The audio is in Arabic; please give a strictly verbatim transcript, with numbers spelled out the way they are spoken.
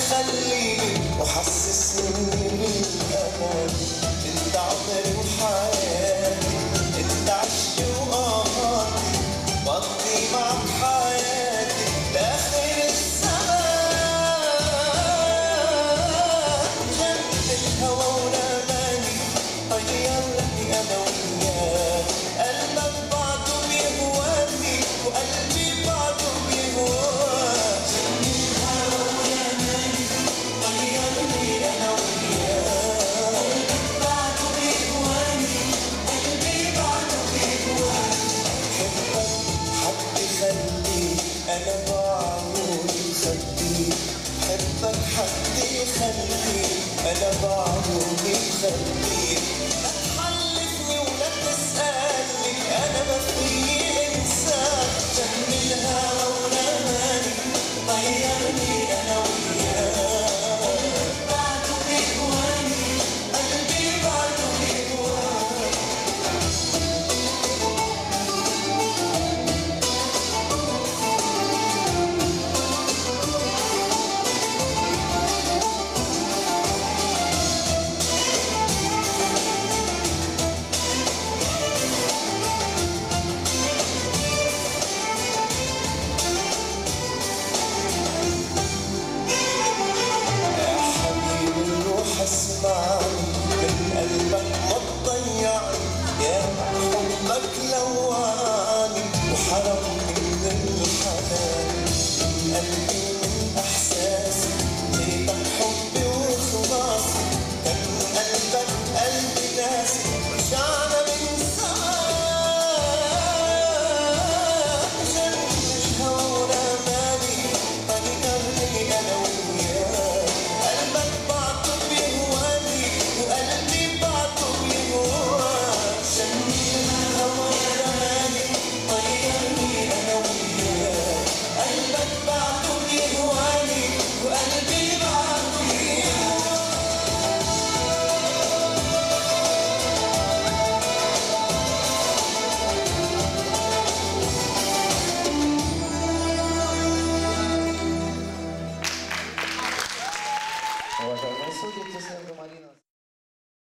خليني وحسسني بالأمان. انت عمري وحياتي، انت عشقي وقهري، بقضي معك حياتي لآخر الزمان. جنة الهوى ورماني طيرني أنا وياك، قلبك بعده بيهواني وقلبي بعده بيهواك. جنة الهوى ورماني طيرني أنا وياك، قلبك بعده بيهواني قلبي بعده بيهواك. حبك حد يخليك أنا بعيوني مخبيك، حبك حد يخليك أنا بعيوني مخبيك.